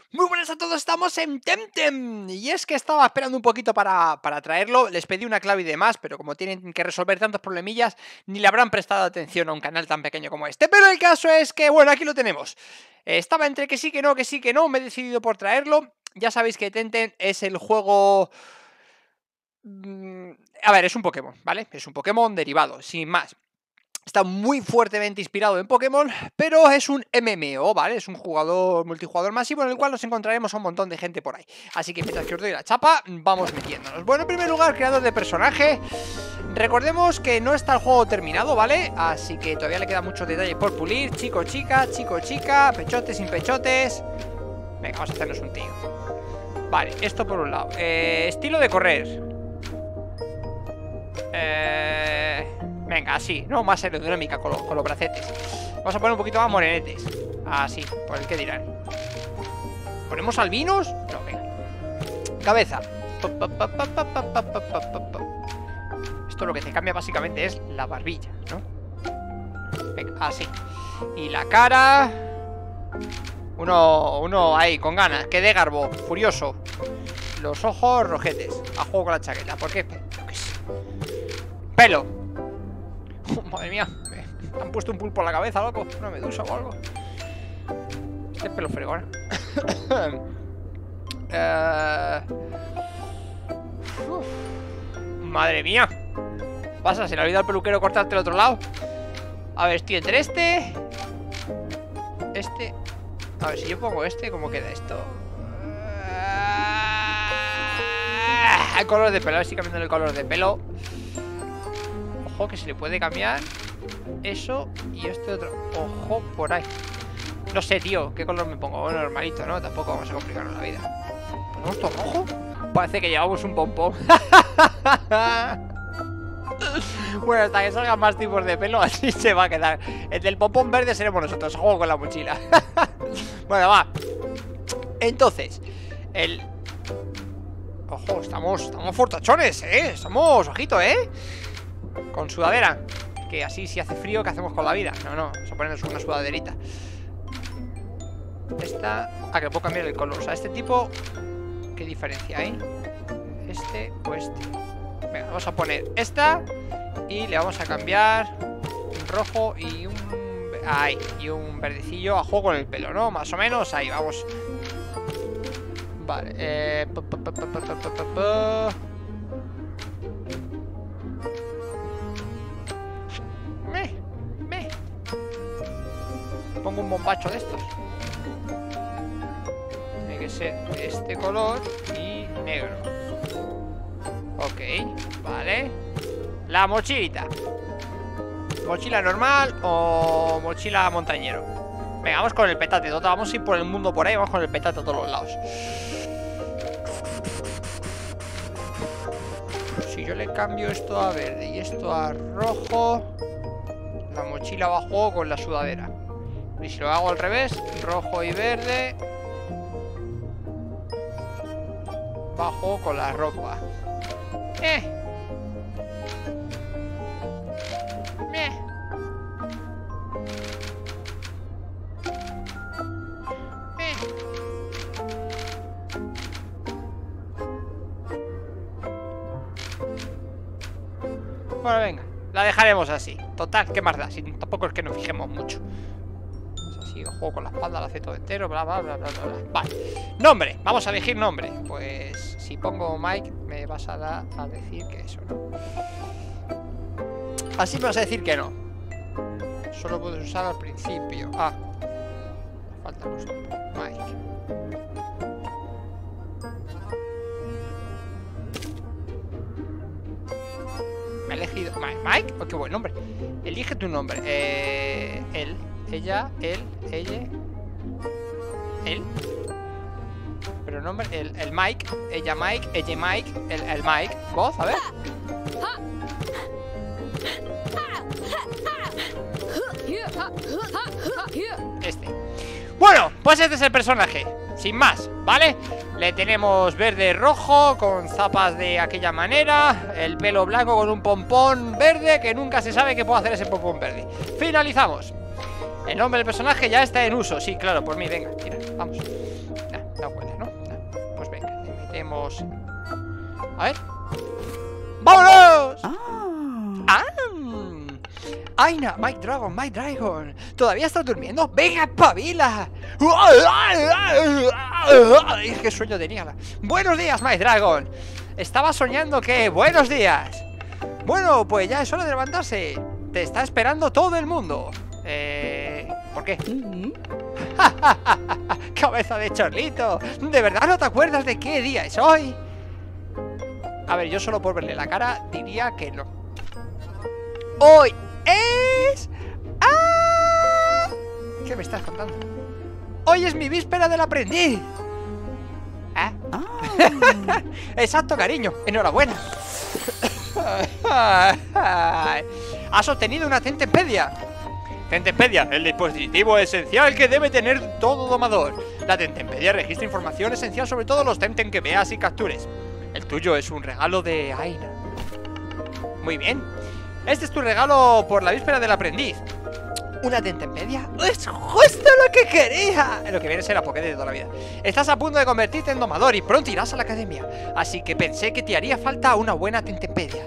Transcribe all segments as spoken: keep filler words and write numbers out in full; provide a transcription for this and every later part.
Muy buenas a todos, estamos en Temtem. Y es que estaba esperando un poquito para, para traerlo. Les pedí una clave y demás, pero como tienen que resolver tantos problemillas, ni le habrán prestado atención a un canal tan pequeño como este. Pero el caso es que, bueno, aquí lo tenemos. eh, Estaba entre que sí, que no, que sí, que no. Me he decidido por traerlo. Ya sabéis que Temtem es el juego... mm, A ver, es un Pokémon, ¿vale? Es un Pokémon derivado, sin más. Está muy fuertemente inspirado en Pokémon, pero es un M M O, ¿vale? Es un jugador multijugador masivo en el cual nos encontraremos a un montón de gente por ahí. Así que mientras que os doy la chapa, vamos metiéndonos. Bueno, en primer lugar, creador de personaje. Recordemos que no está el juego terminado, ¿vale? Así que todavía le queda muchos detalles por pulir. Chico, chica, chico, chica, pechotes, sin pechotes. Venga, vamos a hacernos un tío. Vale, esto por un lado. eh, Estilo de correr. Eh... Venga, así, ¿no? Más aerodinámica con, lo, con los bracetes. Vamos a poner un poquito más morenetes. Así, por el que dirán. ¿Ponemos albinos? No, venga. Cabeza. Esto lo que te cambia básicamente es la barbilla, ¿no? Venga, así. Y la cara... Uno, uno ahí, con ganas, que de garbo, furioso. Los ojos rojetes. A juego con la chaqueta, ¿por qué? Pelo. Oh, madre mía, me han puesto un pulpo en la cabeza, loco. Una medusa o algo. Este es pelo fregón. uh... Madre mía. ¿Qué pasa? ¿Se le ha olvidado al peluquero cortarte el otro lado? A ver, estoy entre este. Este. A ver, si yo pongo este, ¿cómo queda esto? El color de pelo, a ver si cambiando el color de pelo. Ojo, que se le puede cambiar eso y este otro. Ojo, por ahí. No sé, tío, ¿qué color me pongo? Bueno, normalito, ¿no? Tampoco vamos a complicarnos la vida. ¿Ponemos todo rojo? Parece que llevamos un pompón. Bueno, hasta que salgan más tipos de pelo, así se va a quedar. El del pompón verde seremos nosotros. Juego con la mochila. Bueno, va. Entonces, el... Ojo, estamos, estamos fortachones, ¿eh? Estamos, ojito, ¿eh? Con sudadera. Que así si hace frío, ¿qué hacemos con la vida? No, no, vamos a ponernos una sudaderita. Esta... Ah, que le puedo cambiar el color. O sea, este tipo... ¿Qué diferencia hay? Este o este. Venga, vamos a poner esta. Y le vamos a cambiar un rojo y un... Ahí, y un verdecillo a juego con el pelo, ¿no? Más o menos, ahí, vamos. Vale, eh... Pa, pa, pa, pa, pa, pa, pa, pa. Me, me. Pongo un bombacho de estos. Tiene que ser de este color y negro. Ok, vale. La mochilita. ¿Mochila normal o mochila montañero? Venga, vamos con el petate. Total, vamos a ir por el mundo por ahí. Vamos con el petate a todos los lados. Si yo le cambio esto a verde y esto a rojo, la mochila va a juego con la sudadera. Y si lo hago al revés, rojo y verde, va a juego con la ropa. Eh Eh. Eh. Bueno, venga, la dejaremos así. Total, ¿qué más da? Si tampoco es que nos fijemos mucho. Así, juego con la espalda, la hace todo entero, bla, bla, bla, bla, bla. Vale, nombre, vamos a elegir nombre. Pues si pongo Mike, me vas a, dar a decir que eso, ¿no? Así me vas a decir que no. Solo puedes usar al principio. Ah, me faltan los nombres. Mike. Me he elegido Mike. Oh, qué buen nombre. Elige tu nombre. eh, Él, ella, él, ella. Él. Pero nombre, el, el Mike. Ella Mike, ella Mike. El, el Mike. Voz, a ver. Este. Bueno, pues este es el personaje. Sin más, ¿vale? Le tenemos verde rojo, con zapas de aquella manera, el pelo blanco con un pompón verde, que nunca se sabe qué puede hacer ese pompón verde. Finalizamos. El nombre del personaje ya está en uso. Sí, claro, por mí, venga, tira, vamos. Nah. No huele, ¿no? No. Pues venga, le metemos... A ver. ¡Vámonos! ¡Ah! Aina, Mike Dragon, Mike Dragon. ¿Todavía estás durmiendo? ¡Venga, espabila! ¡Qué sueño tenía! Buenos días, Mike Dragon. Estaba soñando que... ¡Buenos días! Bueno, pues ya es hora de levantarse. Te está esperando todo el mundo. Eh... ¿Por qué? Cabeza de chorlito. ¿De verdad no te acuerdas de qué día es hoy? A ver, yo solo por verle la cara diría que no. Hoy es... ¡Ah! ¿Qué me estás contando? Hoy es mi víspera del aprendiz. ¿Eh? Oh. Exacto, cariño. Enhorabuena. Has obtenido una Tentempedia. Tentempedia, el dispositivo esencial que debe tener todo domador. La Tentempedia registra información esencial sobre todos los Temtem que veas y captures. El tuyo es un regalo de Aina. Muy bien. Este es tu regalo por la víspera del aprendiz. ¿Una Tentempedia? ¡Es justo lo que quería! Lo que viene a ser la Pokédex de toda la vida. Estás a punto de convertirte en domador y pronto irás a la academia. Así que pensé que te haría falta una buena Tentempedia.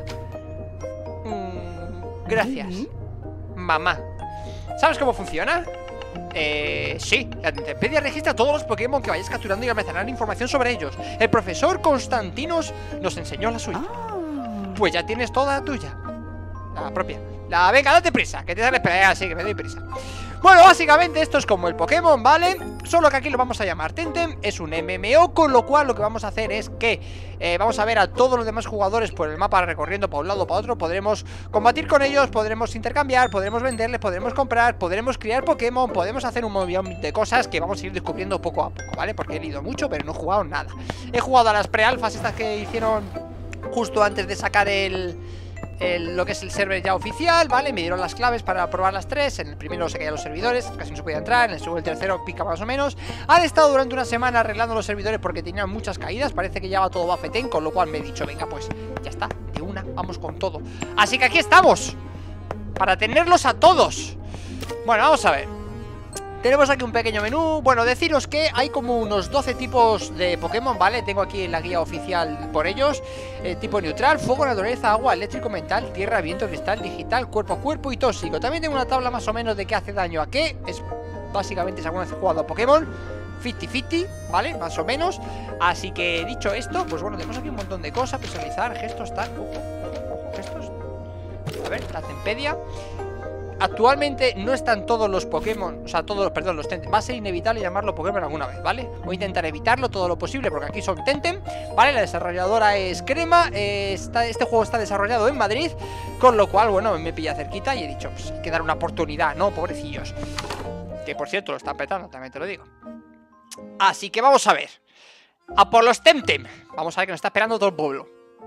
Mm, gracias, mamá. ¿Sabes cómo funciona? Eh... Sí, la Tentempedia registra todos los Pokémon que vayas capturando y almacenar información sobre ellos. El profesor Constantinos nos enseñó la suya. Pues ya tienes toda la tuya. La propia. La... Venga, date prisa, que te sale pelea, así que me doy prisa. Bueno, básicamente esto es como el Pokémon, ¿vale? Solo que aquí lo vamos a llamar Temtem. Es un M M O, con lo cual lo que vamos a hacer es que eh, vamos a ver a todos los demás jugadores por el mapa recorriendo para un lado o para otro. Podremos combatir con ellos, podremos intercambiar, podremos venderles, podremos comprar, podremos criar Pokémon, podemos hacer un montón de cosas que vamos a ir descubriendo poco a poco, ¿vale? Porque he leído mucho, pero no he jugado nada. He jugado a las pre-alfas estas que hicieron justo antes de sacar el... El, lo que es el server ya oficial, ¿vale? Me dieron las claves para probar las tres. En el primero se caían los servidores, casi no se podía entrar. En el segundo y el tercero pica más o menos. Han estado durante una semana arreglando los servidores porque tenían muchas caídas. Parece que ya va todo bafetén, con lo cual me he dicho, venga, pues ya está, de una, vamos con todo. Así que aquí estamos, para tenerlos a todos. Bueno, vamos a ver. Tenemos aquí un pequeño menú. Bueno, deciros que hay como unos doce tipos de Pokémon, ¿vale? Tengo aquí la guía oficial por ellos. eh, Tipo neutral, fuego, naturaleza, agua, eléctrico, mental, tierra, viento, cristal, digital, cuerpo a cuerpo y tóxico. También tengo una tabla más o menos de qué hace daño a qué. Es básicamente si alguna vez he jugado a Pokémon cincuenta cincuenta, ¿vale? Más o menos. Así que dicho esto, pues bueno, tenemos aquí un montón de cosas. Personalizar, gestos, tal. Ojo, ojo, ojo, gestos. A ver, la Tempedia. Actualmente no están todos los Pokémon, o sea, todos, perdón, los Temtem. Va a ser inevitable llamarlo Pokémon alguna vez, ¿vale? Voy a intentar evitarlo todo lo posible porque aquí son Temtem, ¿vale? La desarrolladora es Crema. eh, está, Este juego está desarrollado en Madrid, con lo cual, bueno, me pilla cerquita y he dicho, pues hay que dar una oportunidad, ¿no? Pobrecillos. Que por cierto lo están petando, también te lo digo. Así que vamos a ver. A por los Temtem. Vamos a ver que nos está esperando todo el pueblo.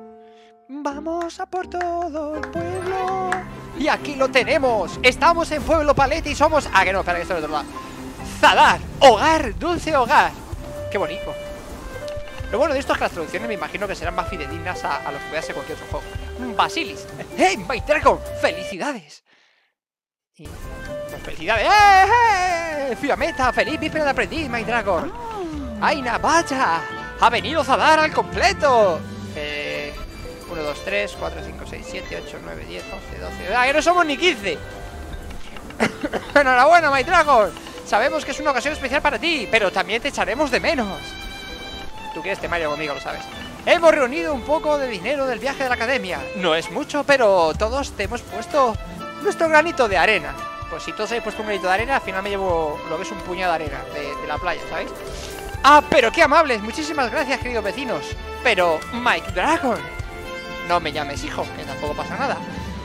Vamos a por todo el pueblo. Y aquí lo tenemos. Estamos en Pueblo Palete y somos... Ah, que no, espera, que esto es otro lado. Zadar, hogar, dulce hogar. Qué bonito. Lo bueno de esto es que las traducciones me imagino que serán más fidedignas a, a los que veas en cualquier otro juego. Basilis. ¡Hey, Mike Dragon! ¡Felicidades! Y... Pues felicidades. ¡Eh, eh! ¡Fiameta! ¡Feliz víspera de aprendiz, Mike Dragon! ¡Aina, vaya! ¡Ha venido Zadar al completo! Eh... uno, dos, tres, cuatro, cinco, seis, siete, ocho, nueve, diez, once, doce... ¡Ah, que no somos ni quince! ¡Enhorabuena, Mike Dragon! Sabemos que es una ocasión especial para ti, pero también te echaremos de menos. Tú quieres temario conmigo, lo sabes. Hemos reunido un poco de dinero del viaje de la academia. No es mucho, pero todos te hemos puesto nuestro granito de arena. Pues si todos habéis puesto un granito de arena, al final me llevo lo que es un puñado de arena de, de la playa, ¿sabéis? ¡Ah, pero qué amables! Muchísimas gracias, queridos vecinos. Pero, Mike Dragon... No me llames hijo, que tampoco pasa nada.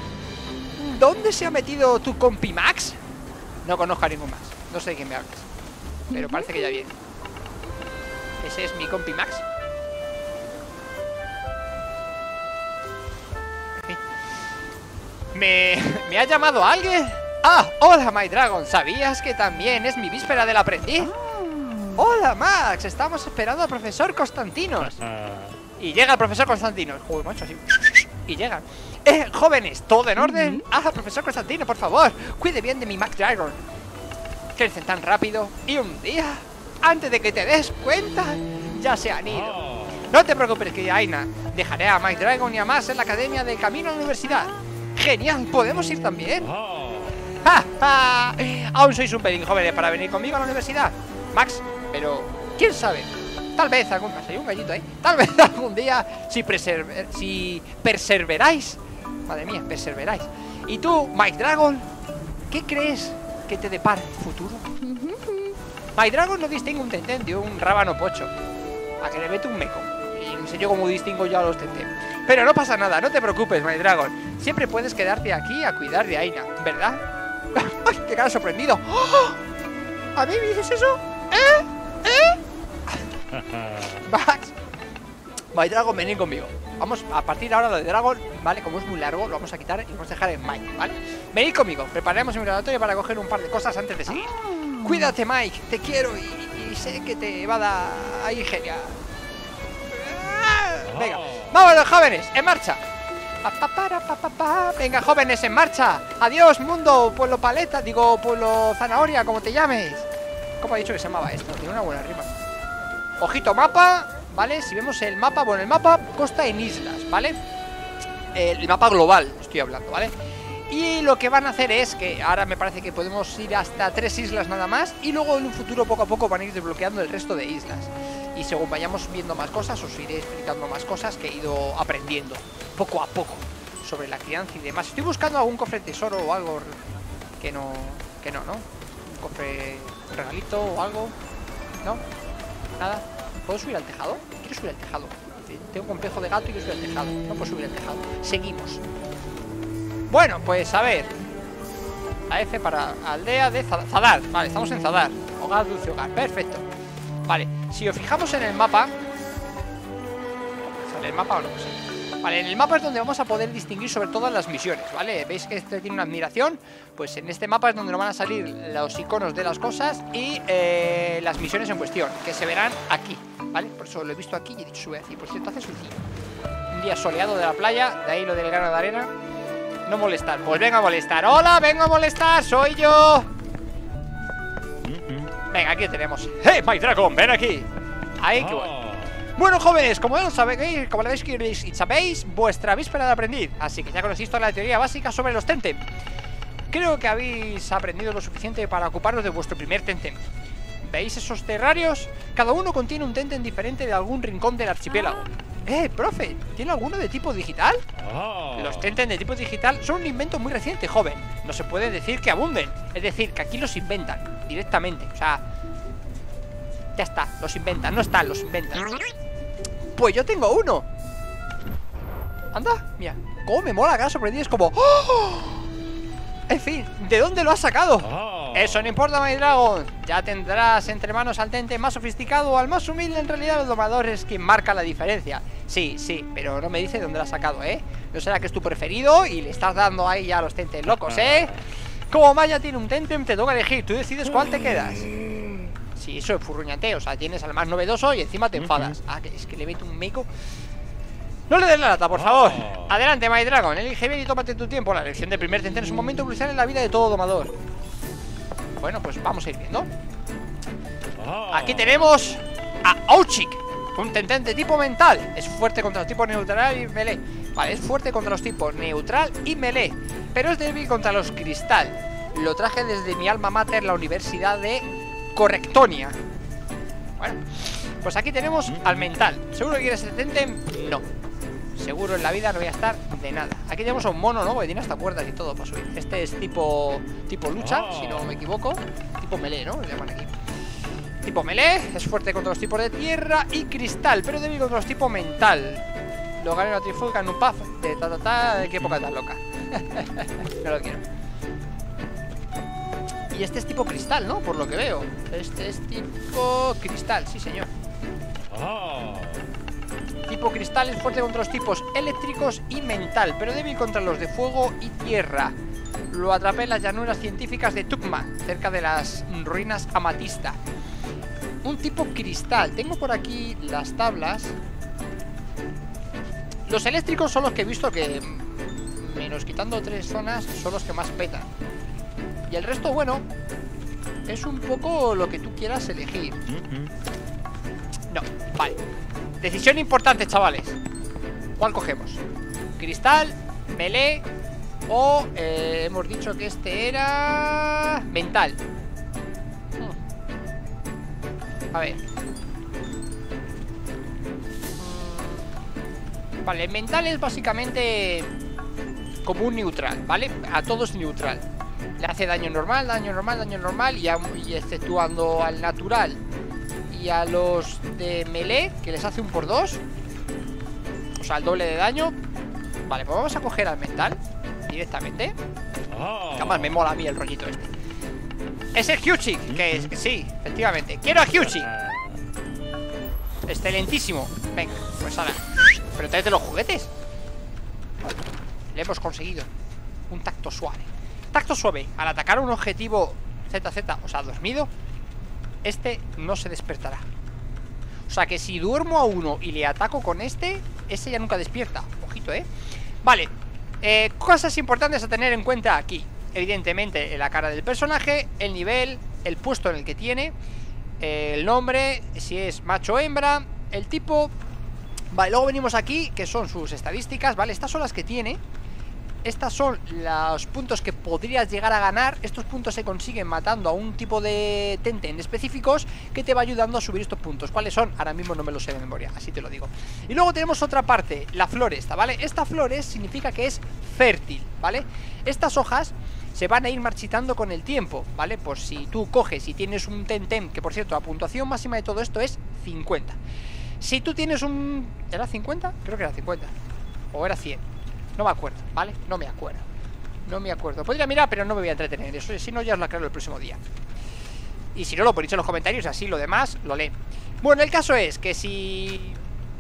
¿Dónde se ha metido tu compi Max? No conozco a ningún más. No sé de quién me hablas, pero parece que ya viene. ¿Ese es mi compi Max? ¿Me, ¿Me ha llamado alguien? Ah, hola, My Dragon. ¿Sabías que también es mi víspera del aprendiz? Hola, Max. Estamos esperando al profesor Constantinos. Y llega el profesor Constantinos. Joder, macho, así. Y llegan. Eh, jóvenes, ¿todo en orden? Ah, profesor Constantino, por favor, cuide bien de mi Mac Dragon. Crecen tan rápido. Y un día antes de que te des cuenta, ya se han ido. No te preocupes, que Aina, dejaré a Mike Dragon y a Max en la academia de camino a la universidad. Genial, ¿podemos ir también? ¡Ja, ja! Aún sois un pelín jóvenes para venir conmigo a la universidad, Max, pero quién sabe. Tal vez algún... Hay un gallito ahí. Tal vez algún día, si, preserver, si perseveráis. Madre mía, perseveráis. ¿Y tú, Mike Dragon, qué crees que te depara el futuro? Mike Dragon no distingue un Tenten de un rábano pocho. A que le mete un meco. Y no sé yo cómo distingo yo a los Tenten. Pero no pasa nada, no te preocupes, Mike Dragon. Siempre puedes quedarte aquí a cuidar de Aina, ¿verdad? ¡Ay, qué cara sorprendido! ¡Oh! ¿A mí me dices eso? ¿Eh? ¿Eh? Max, Mike Dragon, venid conmigo. Vamos a partir de ahora lo de Dragon, ¿vale? Como es muy largo, lo vamos a quitar y lo vamos a dejar en Mike, ¿vale? Venid conmigo, preparemos un laboratorio para coger un par de cosas antes de seguir. Cuídate, Mike, te quiero y, y sé que te va a dar ahí genial. Venga, vámonos, jóvenes, en marcha. Pa, pa, para, pa, pa, pa. Venga, jóvenes, en marcha. Adiós, mundo, pueblo paleta, digo, pueblo zanahoria, como te llames. ¿Cómo ha dicho que se llamaba esto? Tiene una buena rima. Ojito mapa, ¿vale? Si vemos el mapa, bueno, el mapa consta en islas, ¿vale? El mapa global, estoy hablando, ¿vale? Y lo que van a hacer es que ahora me parece que podemos ir hasta tres islas nada más. Y luego en un futuro poco a poco van a ir desbloqueando el resto de islas. Y según vayamos viendo más cosas, os iré explicando más cosas que he ido aprendiendo poco a poco sobre la crianza y demás. Estoy buscando algún cofre tesoro o algo que no, que no, ¿no? Un cofre, un regalito o algo. ¿No? Nada. ¿Puedo subir al tejado? Quiero subir al tejado. Tengo un complejo de gato y quiero subir al tejado. No puedo subir al tejado. Seguimos. Bueno, pues a ver. La F para aldea de Zadar. Vale, estamos en Zadar. Hogar, dulce hogar. Perfecto. Vale, si os fijamos en el mapa. ¿Sale el mapa o no? Sí. Vale, en el mapa es donde vamos a poder distinguir sobre todas las misiones, ¿vale? ¿Veis que este tiene una admiración? Pues en este mapa es donde nos van a salir los iconos de las cosas y eh, las misiones en cuestión, que se verán aquí, ¿vale? Por eso lo he visto aquí y he dicho sube así. Por cierto, hace su día. Un día soleado de la playa, de ahí lo del grano de arena. No molestar, pues venga a molestar. ¡Hola, vengo a molestar! ¡Soy yo! Venga, aquí tenemos. ¡Hey, Mike Dragon! ¡Ven aquí! Ahí, qué bueno. Bueno, jóvenes, como ya lo sabéis, como lo veis y sabéis, vuestra víspera de aprendiz. Así que ya conocéis toda la teoría básica sobre los Tenten. Creo que habéis aprendido lo suficiente para ocuparos de vuestro primer Tenten. ¿Veis esos terrarios? Cada uno contiene un Tenten diferente de algún rincón del archipiélago. Eh, profe, ¿tiene alguno de tipo digital? Oh. Los Tenten de tipo digital son un invento muy reciente, joven. No se puede decir que abunden. Es decir, que aquí los inventan directamente. O sea, ya está, los inventan. No están, los inventan. Pues yo tengo uno. Anda, mira, cómo me mola, cara sorprendido. Es como ¡oh! En fin, ¿de dónde lo has sacado? Oh. Eso no importa, my Dragon. Ya tendrás entre manos al Tenten más sofisticado o al más humilde. En realidad el domador es quien marca la diferencia. Sí, sí, pero no me dice de dónde lo has sacado, ¿eh? No será que es tu preferido y le estás dando ahí ya a los Tenten locos, ¿eh? Como Maya tiene un Tenten, te toca elegir. Tú decides cuál te quedas. Sí, eso es furruñante. O sea, tienes al más novedoso y encima te enfadas. Ah, que es que le meto un meco. No le des la lata, por favor. Adelante, my Dragon. Elige bien y tómate tu tiempo. La elección del primer Tenten es un momento crucial en la vida de todo domador. Bueno, pues vamos a ir viendo. Aquí tenemos a Ouchik, un Tenten de tipo mental. Es fuerte contra los tipos neutral y melee. Vale, es fuerte contra los tipos neutral y melee, pero es débil contra los cristal. Lo traje desde mi alma mater, la Universidad de Correctonia. Bueno, pues aquí tenemos al mental. ¿Seguro que quieres el Tenten? No. Seguro en la vida no voy a estar de nada. Aquí tenemos a un mono, ¿no? Que tiene hasta cuerdas y todo para subir. Este es tipo tipo lucha, oh. si no me equivoco. Tipo melee, ¿no? Le llaman aquí. Tipo melee, es fuerte contra los tipos de tierra y cristal, pero débil contra los tipos mental. Lo gané una trifulca en un puff de ta ta ta. Qué época tan loca. No lo quiero. Y este es tipo cristal, ¿no? Por lo que veo. Este es tipo cristal, sí señor. Oh. Tipo cristal es fuerte contra los tipos eléctricos y mental, pero débil contra los de fuego y tierra. Lo atrapé en las llanuras científicas de Tukma, cerca de las ruinas Amatista. Un tipo cristal. Tengo por aquí las tablas. Los eléctricos son los que he visto que, menos quitando tres zonas, son los que más petan. Y el resto, bueno, es un poco lo que tú quieras elegir. No, vale. Decisión importante, chavales. ¿Cuál cogemos? Cristal, melee o eh, hemos dicho que este era mental. A ver. Vale, el mental es básicamente como un neutral, ¿vale? A todos neutral. Le hace daño normal, daño normal, daño normal y, a, y exceptuando al natural y a los de melee, que les hace un por dos, o sea, el doble de daño. Vale, pues vamos a coger al mental directamente. Oh. Que además me mola a mí el rollito este. Es el Hyuchik, que es, que sí, efectivamente. ¡Quiero a Hyuchik! Excelentísimo. Venga, pues ahora. Pero tráete los juguetes. Le hemos conseguido un tacto suave. Tacto suave. Al atacar un objetivo Z Z, o sea, dormido, este no se despertará. O sea que si duermo a uno y le ataco con este, ese ya nunca despierta. Ojito, eh. Vale, eh, cosas importantes a tener en cuenta aquí. Evidentemente la cara del personaje, el nivel, el puesto en el que tiene, el nombre, si es macho o hembra, el tipo. Vale, luego venimos aquí, que son sus estadísticas, ¿vale? Estas son las que tiene. Estas son los puntos que podrías llegar a ganar. Estos puntos se consiguen matando a un tipo de Tenten específicos, que te va ayudando a subir estos puntos. ¿Cuáles son? Ahora mismo no me los sé de memoria, así te lo digo. Y luego tenemos otra parte, la flor esta, ¿vale? Esta flor es, significa que es fértil, ¿vale? Estas hojas se van a ir marchitando con el tiempo, ¿vale? Pues si tú coges y tienes un Tenten, que por cierto la puntuación máxima de todo esto es cincuenta. Si tú tienes un... ¿Era cincuenta? Creo que era cincuenta. O era cien. No me acuerdo, ¿vale? No me acuerdo. No me acuerdo. Podría mirar, pero no me voy a entretener. Eso, si no, ya os lo aclaro el próximo día. Y si no, lo ponéis en los comentarios, así lo demás lo leen. Bueno, el caso es que si...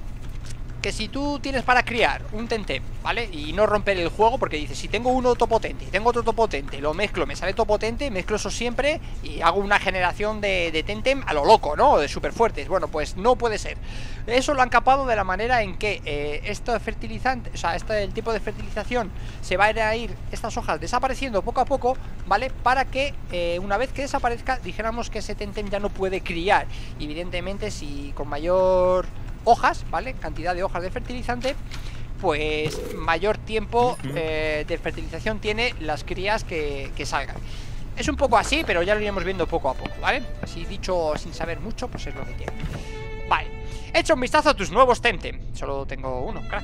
Que si tú tienes para criar un Tenten, ¿vale? Y no romper el juego, porque dices, si tengo uno topotente y tengo otro topotente, lo mezclo, me sale topotente, mezclo eso siempre y hago una generación de, de Tenten a lo loco, ¿no? De súper fuertes. Bueno, pues no puede ser. Eso lo han capado de la manera en que eh, esto de fertilizante, o sea, este el tipo de fertilización se va a ir estas hojas desapareciendo poco a poco, ¿vale? Para que eh, una vez que desaparezca, dijéramos que ese Tenten ya no puede criar. Y evidentemente, si con mayor hojas, ¿vale? Cantidad de hojas de fertilizante, pues mayor tiempo eh, de fertilización tiene las crías que, que salgan. Es un poco así, pero ya lo iremos viendo poco a poco, ¿vale? Así dicho sin saber mucho, pues es lo que tiene. Vale, echa un vistazo a tus nuevos Tenten. Solo tengo uno, crack.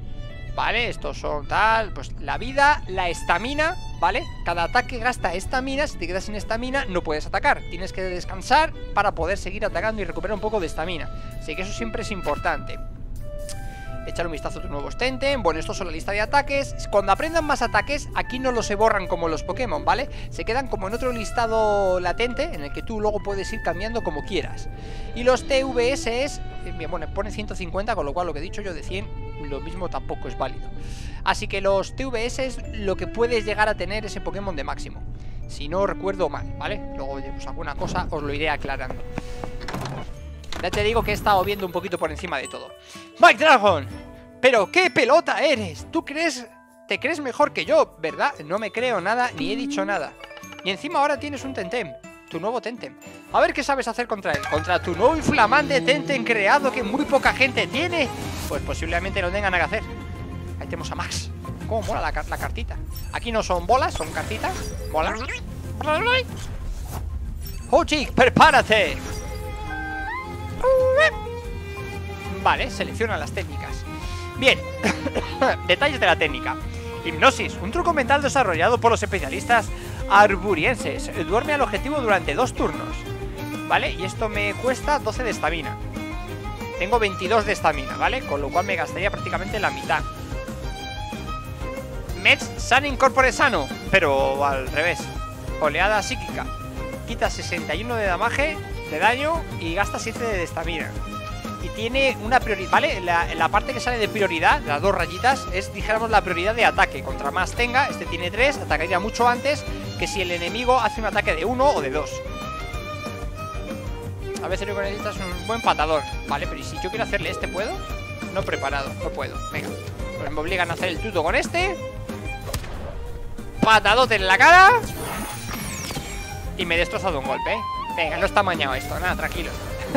Vale, estos son tal, pues la vida, la estamina, ¿vale? Cada ataque gasta estamina. Si te quedas sin estamina no puedes atacar. Tienes que descansar para poder seguir atacando y recuperar un poco de estamina. Así que eso siempre es importante. Echar un vistazo a tus nuevos Tenten. Bueno, esto son la lista de ataques. Cuando aprendan más ataques, aquí no los se borran como los Pokémon, ¿vale? Se quedan como en otro listado latente, en el que tú luego puedes ir cambiando como quieras. Y los T V S es... Eh, bueno, pone ciento cincuenta, con lo cual lo que he dicho yo de cien, lo mismo tampoco es válido. Así que los T V S es lo que puedes llegar a tener ese Pokémon de máximo, si no recuerdo mal, ¿vale? Luego, pues alguna cosa os lo iré aclarando. Ya te digo que he estado viendo un poquito por encima de todo. Mike Dragon, pero qué pelota eres. ¿Tú crees, te crees mejor que yo, verdad? No me creo nada, ni he dicho nada. Y encima ahora tienes un Tenten, tu nuevo Tenten. A ver qué sabes hacer contra él. Contra tu nuevo y flamante Tenten creado que muy poca gente tiene. Pues posiblemente no tengan nada que hacer. Ahí tenemos a Max. Cómo mola la, la cartita. Aquí no son bolas, son cartitas. Mola. Hyuchik, prepárate. Vale, selecciona las técnicas. Bien. Detalles de la técnica. Hipnosis, un truco mental desarrollado por los especialistas arburienses. Duerme al objetivo durante dos turnos. Vale, y esto me cuesta doce de estamina. Tengo veintidós de estamina, ¿vale? Con lo cual me gastaría prácticamente la mitad. Mets San Incorpore Sano, pero al revés. Oleada psíquica. Quita sesenta y uno de damaje, de daño, y gasta siete de estamina. Y tiene una prioridad, ¿vale? La, la parte que sale de prioridad, las dos rayitas, es, dijéramos, la prioridad de ataque. Contra más tenga, este tiene tres, atacaría mucho antes que si el enemigo hace un ataque de uno o de dos. A veces lo que necesitas es un buen patador, ¿vale? Pero ¿y si yo quiero hacerle este, puedo? No preparado, no puedo. Venga, pues me obligan a hacer el tuto con este. Patadote en la cara. Y me he destrozado un golpe, ¿eh? Venga, no está mañado esto, nada, tranquilo.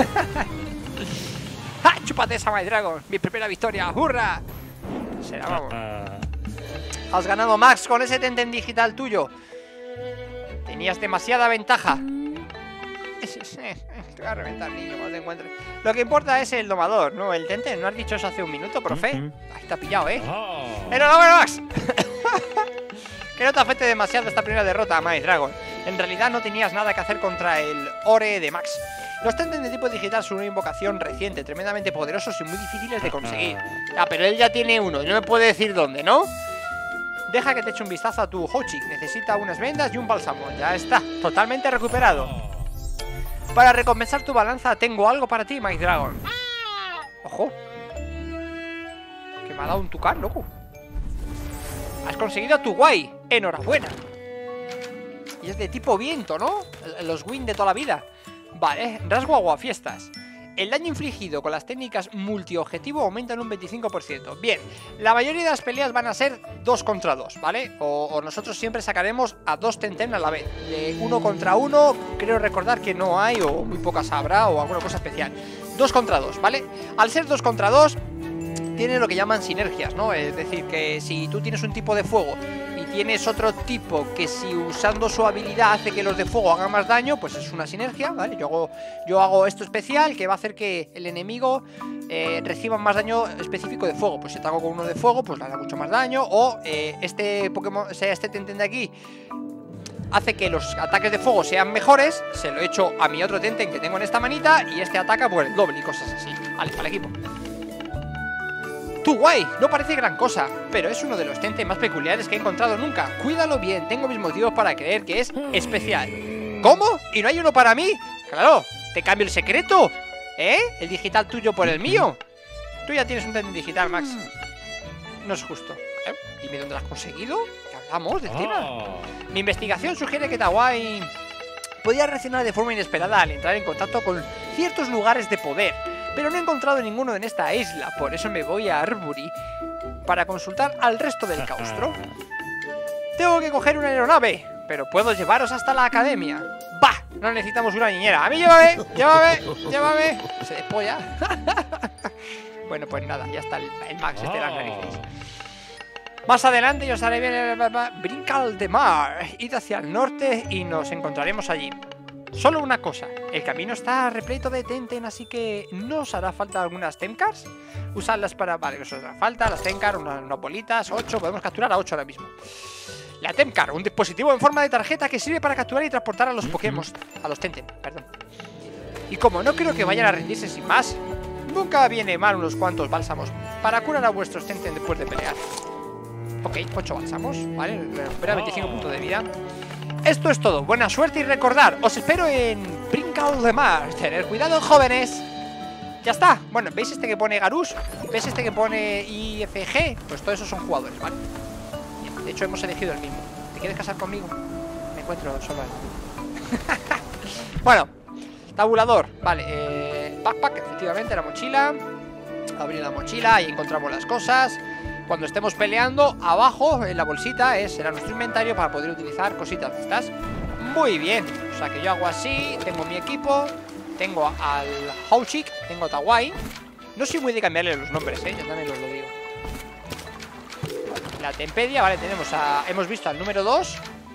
¡Ah! ¡Chúpate esa My Dragon! ¡Mi primera victoria! ¡Hurra! Será, vamos. Has ganado, Max, con ese Tenten digital tuyo. Tenías demasiada ventaja. Te voy a reventar, niño, cuando te encuentres. Lo que importa es el domador, ¿no? El Tenten. ¿No has dicho eso hace un minuto, profe? Ahí te ha pillado, ¿eh? ¡Enhorabuena, Max! Que no te afecte demasiado esta primera derrota, My Dragon. En realidad no tenías nada que hacer contra el Ore de Max. Los Tenten de tipo digital son una invocación reciente, tremendamente poderosos y muy difíciles de conseguir. Ah, pero él ya tiene uno y no me puede decir dónde, ¿no? Deja que te eche un vistazo a tu Houchik. Necesita unas vendas y un bálsamo. Ya está, totalmente recuperado. Para recompensar tu balanza, tengo algo para ti, My Dragon. Ojo. Que me ha dado un tucán, loco. Has conseguido tu guay. Enhorabuena. Y es de tipo viento, ¿no? Los Wind de toda la vida. Vale, rasgo aguafiestas. El daño infligido con las técnicas multiobjetivo aumenta en un veinticinco por ciento. Bien, la mayoría de las peleas van a ser dos contra dos, ¿vale? O, o nosotros siempre sacaremos a dos Tenten a la vez. De uno contra uno, creo recordar que no hay, o muy pocas habrá, o alguna cosa especial. Dos contra dos, ¿vale? Al ser dos contra dos, tiene lo que llaman sinergias, ¿no? Es decir, que si tú tienes un tipo de fuego y tienes otro tipo que si usando su habilidad hace que los de fuego hagan más daño, pues es una sinergia, ¿vale? Yo hago, yo hago esto especial que va a hacer que el enemigo eh, reciba más daño específico de fuego. Pues si te hago con uno de fuego, pues le hará mucho más daño. O eh, este Pokémon, o sea, este Tenten de aquí hace que los ataques de fuego sean mejores. Se lo echo a mi otro Tenten que tengo en esta manita y este ataca por el doble y cosas así. Vale, para el equipo. Tu guay, no parece gran cosa, pero es uno de los Tenten más peculiares que he encontrado nunca. Cuídalo bien, tengo mis motivos para creer que es especial. ¿Cómo? ¿Y no hay uno para mí? Claro, te cambio el secreto. ¿Eh? El digital tuyo por el mío. Tú ya tienes un Tenten digital, Max. No es justo. ¿Eh? Dime dónde lo has conseguido. ¿Qué hablamos del tema? Mi investigación sugiere que Tawai podía reaccionar de forma inesperada al entrar en contacto con ciertos lugares de poder. Pero no he encontrado ninguno en esta isla, por eso me voy a Arbury para consultar al resto del claustro. Tengo que coger una aeronave, pero puedo llevaros hasta la academia. ¡Bah! No necesitamos una niñera. A mí llévame, llévame, llévame. Se despolla. Bueno, pues nada, ya está el, el Max este de las narices. Más adelante yo os haré bien. Brincal de Mar. Id hacia el norte y nos encontraremos allí. Solo una cosa, el camino está repleto de Tenten, así que ¿no os hará falta algunas Temcars? Usarlas para... Vale, os hará falta las Temcar, unas, unas bolitas, ocho, podemos capturar a ocho ahora mismo. La Temcar, un dispositivo en forma de tarjeta que sirve para capturar y transportar a los Pokémon, a los Tenten, perdón. Y como no creo que vayan a rendirse sin más, nunca viene mal unos cuantos bálsamos para curar a vuestros Tenten después de pelear. Ok, ocho bálsamos, ¿vale? Recupera veinticinco puntos de vida. Esto es todo, buena suerte y recordar, os espero en Brincal de Mar. Tener cuidado, jóvenes. Ya está, bueno, ¿veis este que pone Garus? ¿Veis este que pone I F G? Pues todos esos son jugadores, ¿vale? Bien, de hecho hemos elegido el mismo. ¿Te quieres casar conmigo? Me encuentro solo. Bueno, tabulador, vale, eh, backpack, efectivamente, la mochila. Abrir la mochila y encontramos las cosas. Cuando estemos peleando, abajo en la bolsita es, será nuestro inventario para poder utilizar cositas de estas. Muy bien, o sea que yo hago así, tengo mi equipo, tengo al Houchik, tengo a Tawai. No soy muy de cambiarle los nombres, eh, yo también os lo digo. La Tempedia, vale, tenemos a, hemos visto al número dos.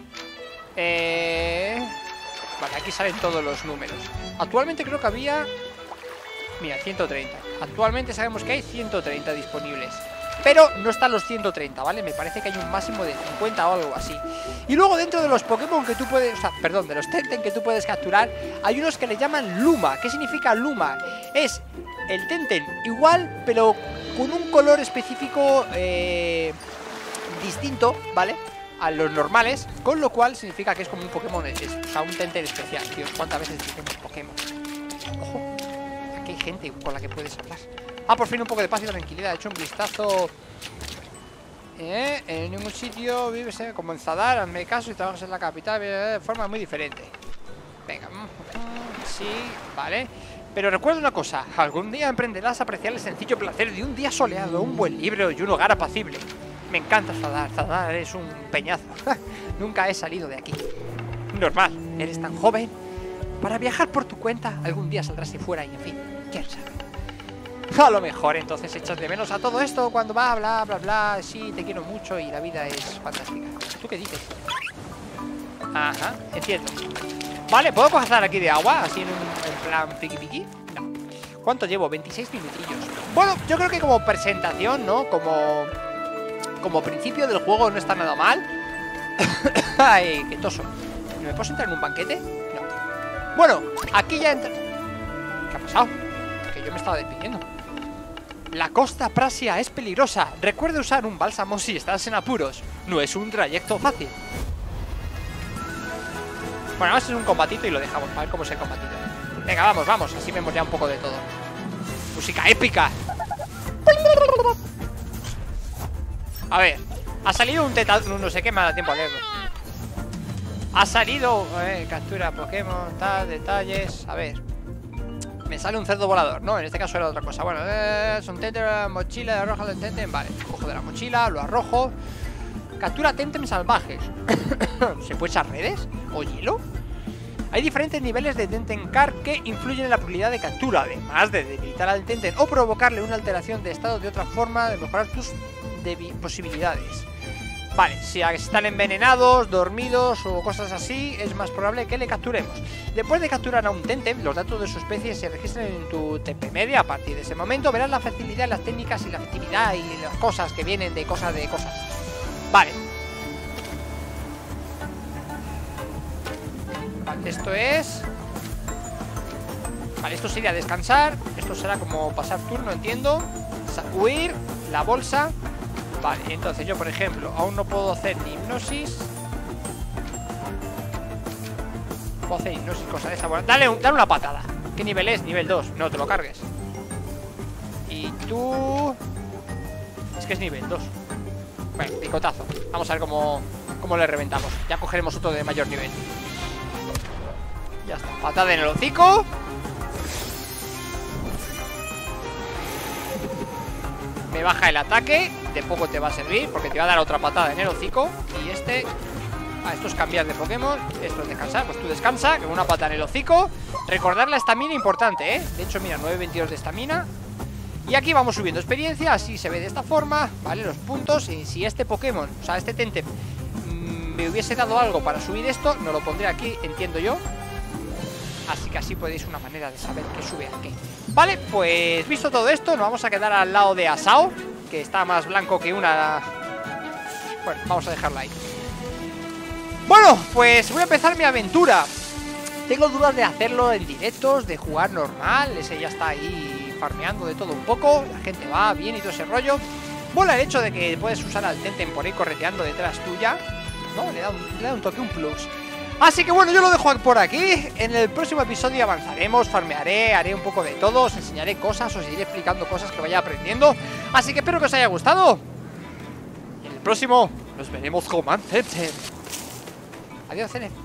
Eh, vale, aquí salen todos los números. Actualmente creo que había... Mira, ciento treinta. Actualmente sabemos que hay ciento treinta disponibles. Pero no están los ciento treinta, ¿vale? Me parece que hay un máximo de cincuenta o algo así. Y luego dentro de los Pokémon que tú puedes... O sea, perdón, de los Tenten que tú puedes capturar, hay unos que le llaman Luma. ¿Qué significa Luma? Es el Tenten igual, pero con un color específico eh, distinto, ¿vale? A los normales, con lo cual significa que es como un Pokémon, es, o sea, un Tenten especial. Dios, ¿cuántas veces decimos Pokémon? Ojo, aquí hay gente con la que puedes hablar. Ah, por fin un poco de paz y tranquilidad. He hecho un vistazo. eh, En ningún sitio vives eh, como en Zadar. Hazme caso y trabajas en la capital eh, de forma muy diferente. Venga, sí, vale. Pero recuerda una cosa, algún día emprenderás a apreciar el sencillo placer de un día soleado, un buen libro y un hogar apacible. Me encanta Zadar, Zadar es un peñazo. Nunca he salido de aquí. Normal. Eres tan joven para viajar por tu cuenta. Algún día saldrás de fuera y en fin, quién sabe. A lo mejor entonces echas de menos a todo esto cuando va, bla, bla, bla. Sí, te quiero mucho y la vida es fantástica. ¿Tú qué dices? Ajá, entiendo. Vale, ¿puedo coger aquí de agua? Así en, un, en plan piqui piqui. No. ¿Cuánto llevo? veintiséis minutillos. Bueno, yo creo que como presentación, ¿no? Como, como principio del juego no está nada mal. Ay, qué toso. ¿Me puedo sentar en un banquete? No. Bueno, aquí ya entra... ¿Qué ha pasado? Que yo me estaba despidiendo. La costa Prasia es peligrosa. Recuerda usar un bálsamo si estás en apuros. No es un trayecto fácil. Bueno, vamos a hacer un combatito y lo dejamos para ver cómo es el combatito. Venga, vamos, vamos, así vemos ya un poco de todo. Música épica. A ver, ha salido un teta... No sé qué, me da tiempo a leerlo. Ha salido... Eh, captura Pokémon, tal, detalles... A ver... Me sale un cerdo volador, ¿no? En este caso era otra cosa. Bueno, eh, son Tenten, mochila, arroja el Tenten. Vale, cojo de la mochila, lo arrojo. Captura Tenten salvajes. ¿Se puede echar redes? ¿O hielo? Hay diferentes niveles de Tentenkar que influyen en la probabilidad de captura, además de debilitar al Tenten o provocarle una alteración de estado de otra forma de mejorar tus posibilidades. Vale, si están envenenados, dormidos o cosas así, es más probable que le capturemos. Después de capturar a un Tenten, los datos de su especie se registran en tu T P media. A partir de ese momento verás la facilidad, las técnicas y la efectividad y las cosas que vienen de cosas de cosas. Vale. Vale, esto es... Vale, esto sería descansar. Esto será como pasar turno, entiendo. Huir, la bolsa. Vale, entonces yo, por ejemplo, aún no puedo hacer ni hipnosis. Puedo hacer hipnosis, cosa de esa. Bueno, dale, un, dale una patada. ¿Qué nivel es? Nivel dos. No, te lo cargues. Y tú... Es que es nivel dos. Bueno, picotazo. Vamos a ver cómo, cómo le reventamos. Ya cogeremos otro de mayor nivel. Ya está. Patada en el hocico. Me baja el ataque. De poco te va a servir porque te va a dar otra patada en el hocico. Y este... Ah, esto es cambiar de Pokémon. Esto es descansar. Pues tú descansa, que una patada en el hocico. Recordar la estamina importante, ¿eh? De hecho, mira, nueve veintidós de estamina. Y aquí vamos subiendo experiencia. Así se ve de esta forma, ¿vale? Los puntos. Y si este Pokémon, o sea, este Tenten mmm, me hubiese dado algo para subir esto, no lo pondré aquí, entiendo yo. Así que así podéis una manera de saber qué sube a qué. Vale, pues visto todo esto, nos vamos a quedar al lado de Asao, que está más blanco que una... Bueno, vamos a dejarla ahí. Bueno, pues voy a empezar mi aventura. Tengo dudas de hacerlo en directos, de jugar normal. Ese ya está ahí farmeando de todo un poco. La gente va bien y todo ese rollo. Mola el hecho de que puedes usar al Tenten por ahí correteando detrás tuya, ¿no? Le da un, le da un toque, un plus. Así que bueno, yo lo dejo por aquí. En el próximo episodio avanzaremos, farmearé, haré un poco de todo. Os enseñaré cosas, os iré explicando cosas que vaya aprendiendo. Así que espero que os haya gustado. Y en el próximo nos veremos con Tenten. Adiós, Cene.